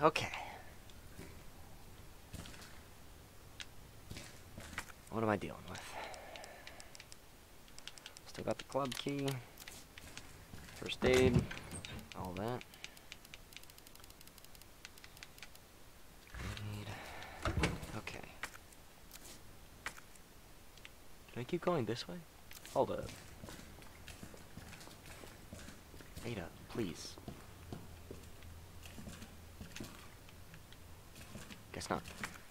Okay. What am I dealing with? Still got the club key. First aid. All that. Okay. Can I keep going this way? Hold up. Ada, please. Guess not.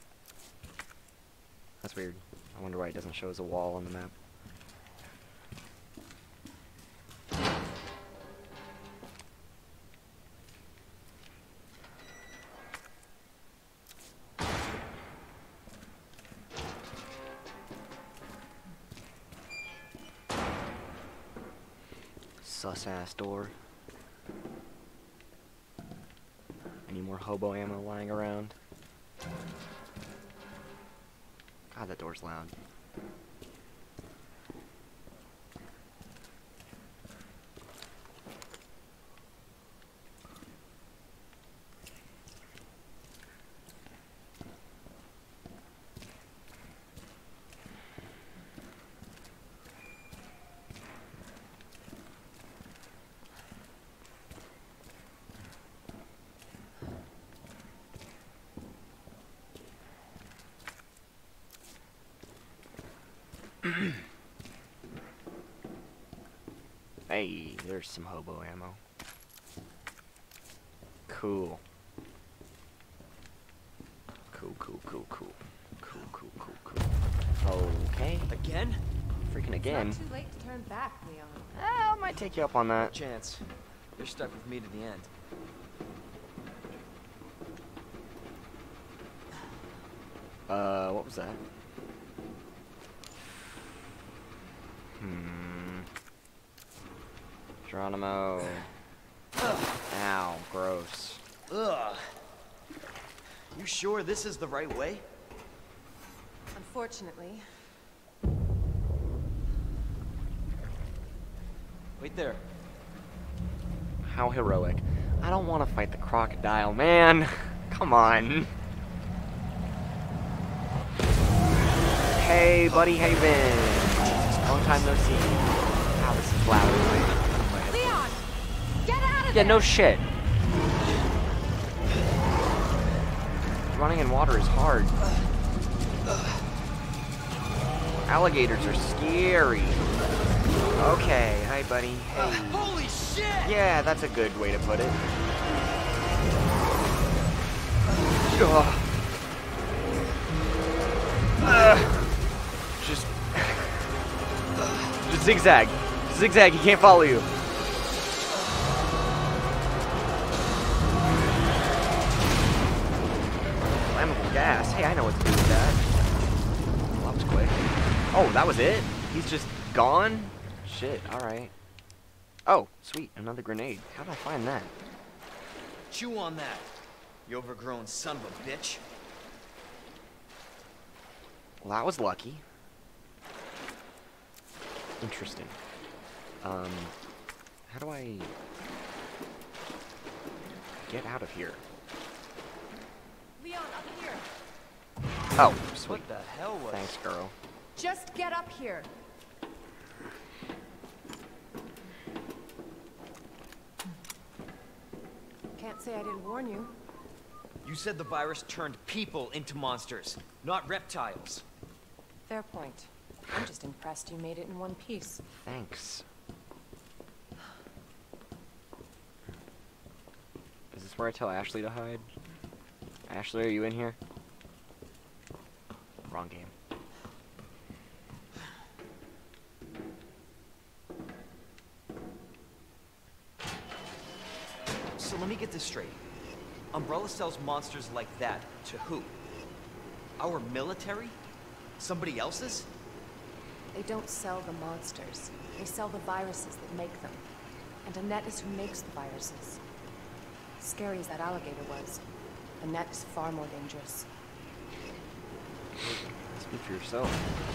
That's weird. I wonder why it doesn't show as a wall on the map. Sus-ass door. Any more hobo ammo lying around? God, that door's loud. Hey, there's some hobo ammo. Cool. Cool. Okay. Again? Freaking again. It's not too late to turn back, Leon. I might take you up on that. Chance. You're stuck with me to the end. What was that? Geronimo. Ow, gross. Ugh. You sure this is the right way? Unfortunately. Wait there. How heroic. I don't want to fight the crocodile, man. Come on. Hey, buddy, hey, Ben. Long time no see. Wow, this is loud. Leon! Get out of there! Yeah, no shit. Running in water is hard. Alligators are scary. Okay, hi, buddy. Hey. Holy shit! Yeah, that's a good way to put it. Just zigzag. Zigzag, he can't follow you. Flammable gas. Hey, I know what to do with that. Well, that was quick. Oh, that was it? He's just gone? Shit, alright. Oh, sweet, another grenade. How did I find that? Chew on that, you overgrown son of a bitch. Well, that was lucky. Interesting. How do I get out of here? Leon, up here. Oh, sweet. What the hell was... Thanks, girl. Just get up here. Can't say I didn't warn you. You said the virus turned people into monsters, not reptiles. Fair point. I'm just impressed you made it in one piece. Thanks. Is this where I tell Ashley to hide? Ashley, are you in here? Wrong game. So let me get this straight. Umbrella sells monsters like that to who? Our military? Somebody else's? They don't sell the monsters. They sell the viruses that make them. And Annette is who makes the viruses. Scary as that alligator was, Annette is far more dangerous. Speak for yourself.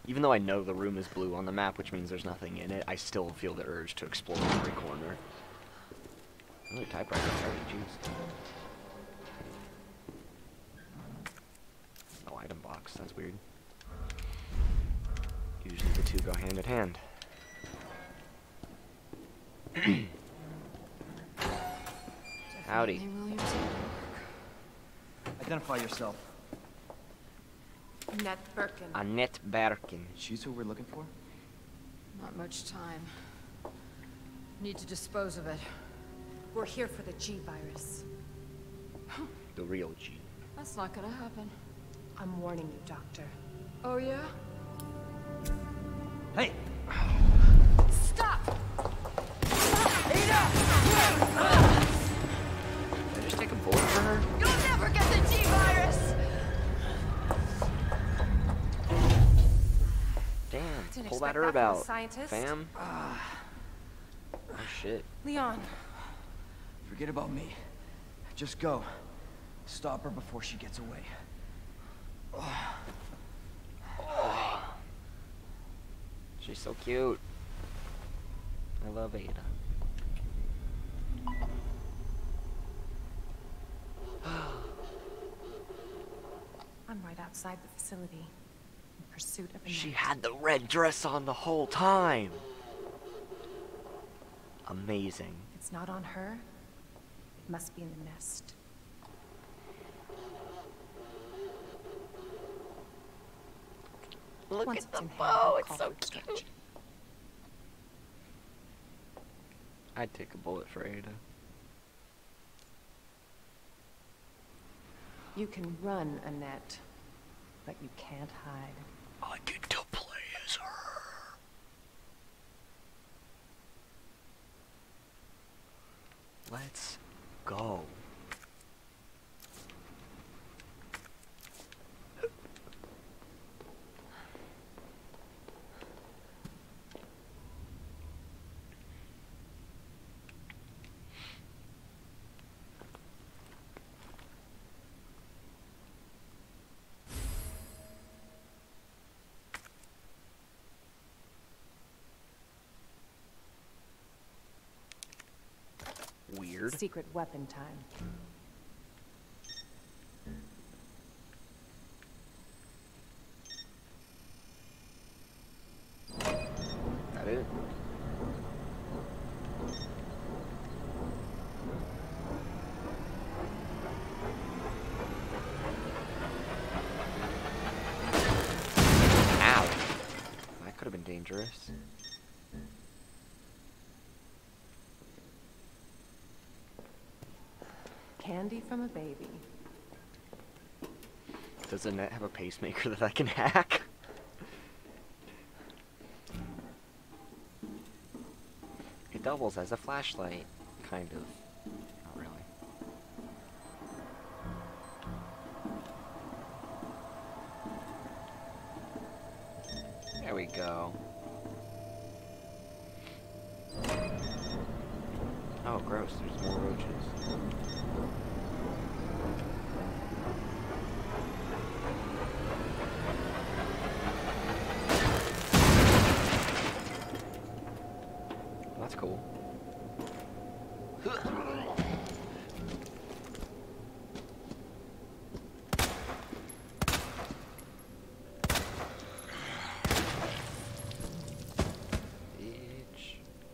Even though I know the room is blue on the map, which means there's nothing in it, I still feel the urge to explore every corner. Another typewriter already, jeez. No item box, that's weird. Usually the two go hand in hand. Howdy. Identify yourself. Annette Birkin. Annette Birkin. She's who we're looking for? Not much time. Need to dispose of it. We're here for the G virus. The real G. That's not gonna happen. I'm warning you, Doctor. Oh yeah? Hey! Stop! Did I just take a bullet for her? You'll never get the G virus! Damn, Didn't pull expect that herb that from a out, scientist. fam. Oh shit. Leon, Forget about me. Just go. Stop her before she gets away. She's so cute. I love Ada. I'm right outside the facility in pursuit of Annette. She had the red dress on the whole time. Amazing. If it's not on her, it must be in the nest. Look Once at it's the in hand, bow, I'll it's call so for cute. extraction. I'd take a bullet for Ada. You can run, Annette, but you can't hide. I get to play as her. Let's go. Weird. Secret weapon time. That it? Ow. That could have been dangerous. Candy from a baby. Does Annette have a pacemaker that I can hack? It doubles as a flashlight, kind of. Not really. There we go. Oh, gross, there's more roaches. That's cool. Bitch.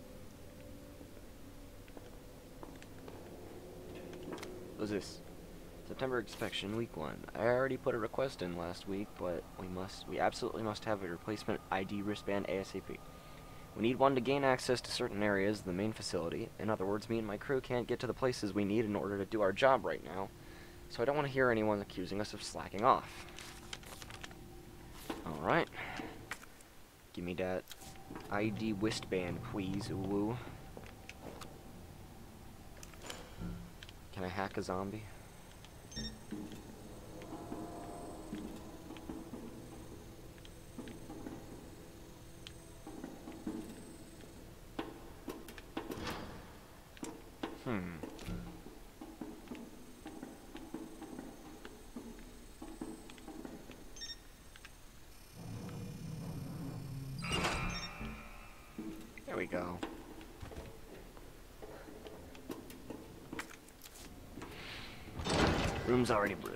What's this? September inspection, week 1. I already put a request in last week, but we absolutely must have a replacement ID wristband ASAP. We need one to gain access to certain areas of the main facility. In other words, me and my crew can't get to the places we need in order to do our job right now. So I don't want to hear anyone accusing us of slacking off. Alright. Give me that ID wristband, please. Woo. Can I hack a zombie? go. Room's already blue.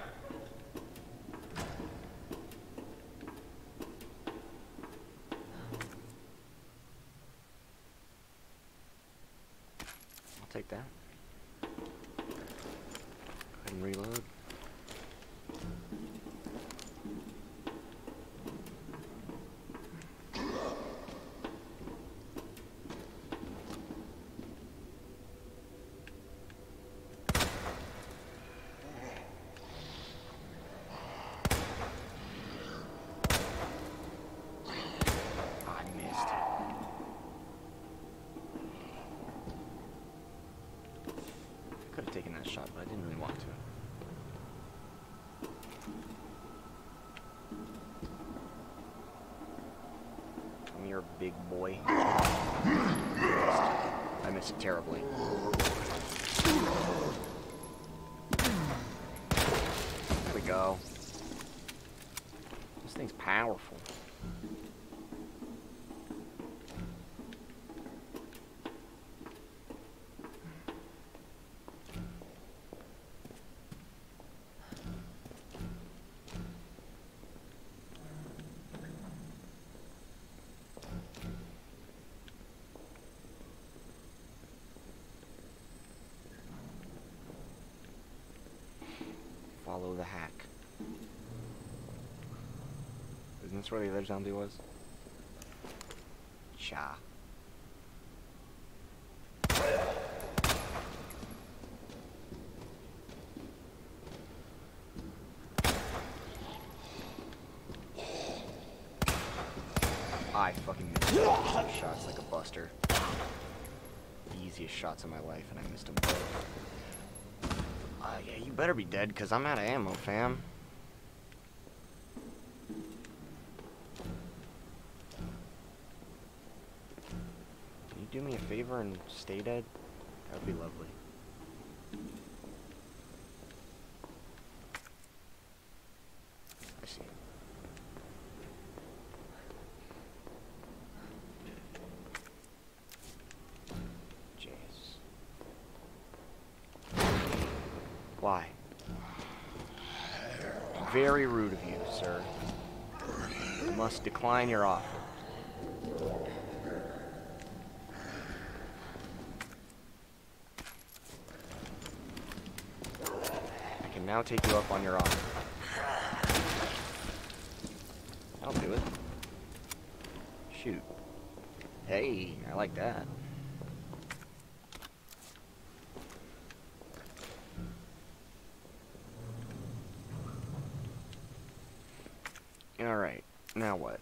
I'll take that. Go ahead and reload. Could have taken that shot, but I didn't really want to. Come here, big boy. I missed it terribly. There we go. This thing's powerful. Follow the hack. Isn't this where the other zombie was? Cha. I fucking missed shots like a buster. The easiest shots of my life, and I missed them both. Yeah, you better be dead, because I'm out of ammo, fam. Can you do me a favor and stay dead? That would be lovely. I see. Why? Very rude of you, sir. You must decline your offer. I can now take you up on your offer. I'll do it. Shoot. Hey, I like that. Alright, now what?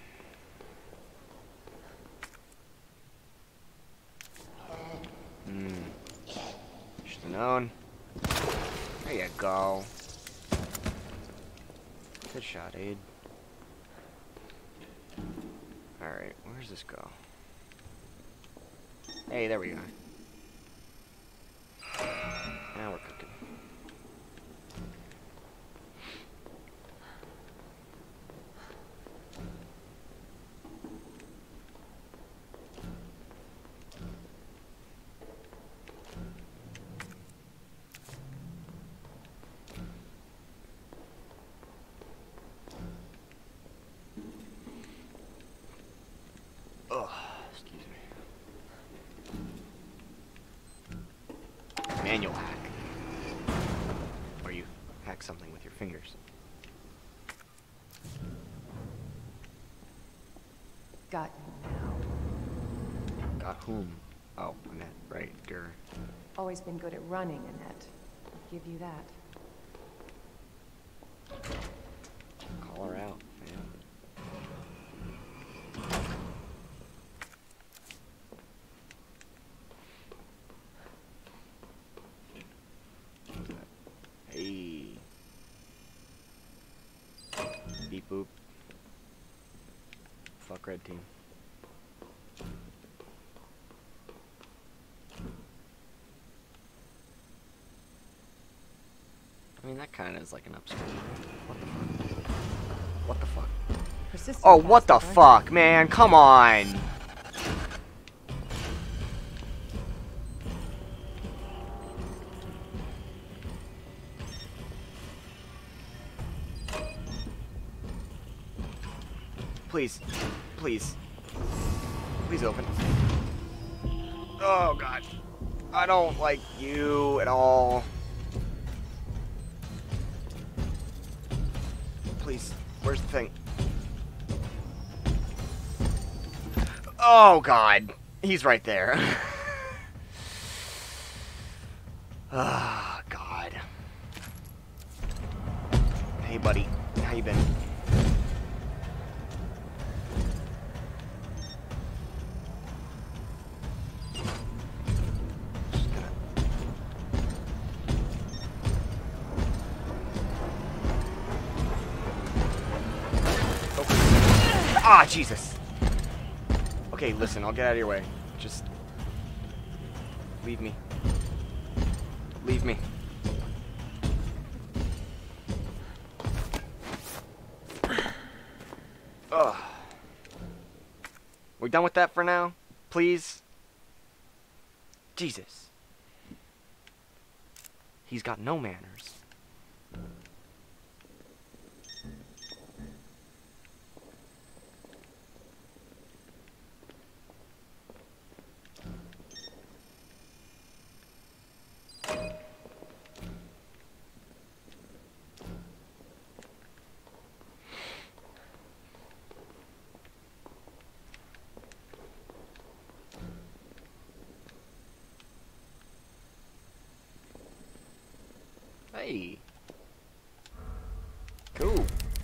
Should've known. There you go. Good shot, Aid. Alright, where does this go? Hey, there we go. Now we're cooking. Excuse me. Manual hack. Or you hack something with your fingers. Got you now. Got whom? Oh, Annette, right, Gur. Always been good at running, Annette. I'll give you that. Call her out, man. Hey. Beep boop. Fuck red team. I mean, that kind of is like an upswing. What the fuck? What the fuck? Persistent Oh, what the bastard, aren't fuck, man? Come on! Please. Please. Please open. Oh, God. I don't like you at all. Please. Where's the thing? Oh, God. He's right there. Ah, God. Hey, buddy. How you been? Just gonna... Oh. Ah, Jesus. Okay, listen, I'll get out of your way. Just... leave me. Leave me. Ugh. We done with that for now? Please? Jesus. He's got no manners. Hey. Cool.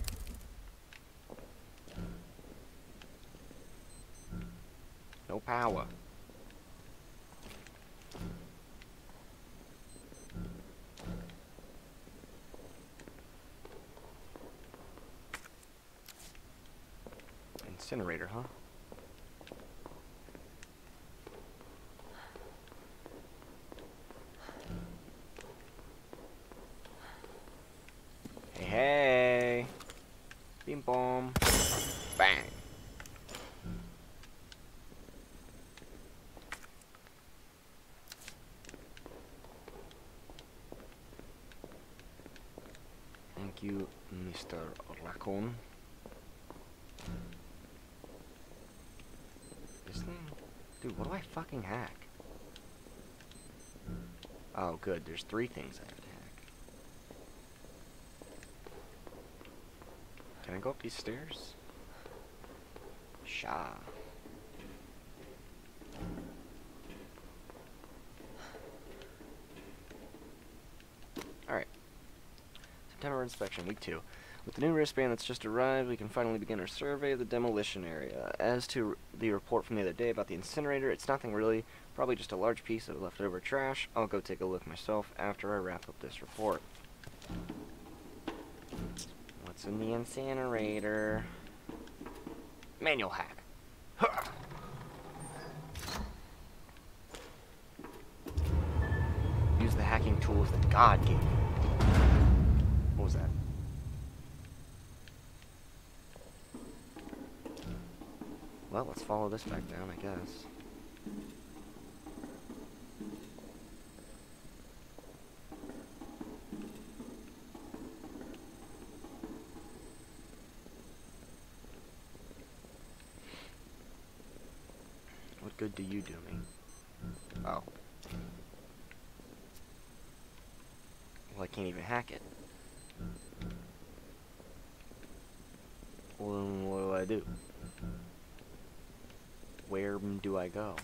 No power. Incinerator, huh? Hey. Beam bomb. Bang. Thank you, Mr. Raccoon. This thing? Dude, what do I fucking hack? Oh, good. There's 3 things I have to hack. Can I go up these stairs? Sha. Alright. September inspection, week 2. With the new wristband that's just arrived, we can finally begin our survey of the demolition area. As to the report from the other day about the incinerator, it's nothing really. Probably just a large piece of leftover trash. I'll go take a look myself after I wrap up this report. What's in the incinerator? Manual hack. Huh. Use the hacking tools that God gave me. What was that? Well, let's follow this back down, I guess. What good do you do me? Oh. Well, I can't even hack it. Well, then what do? Where do I go?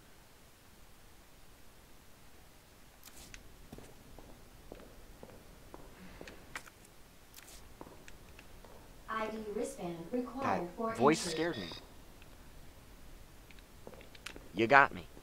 ID wristband required That for voice entry. scared me. You got me.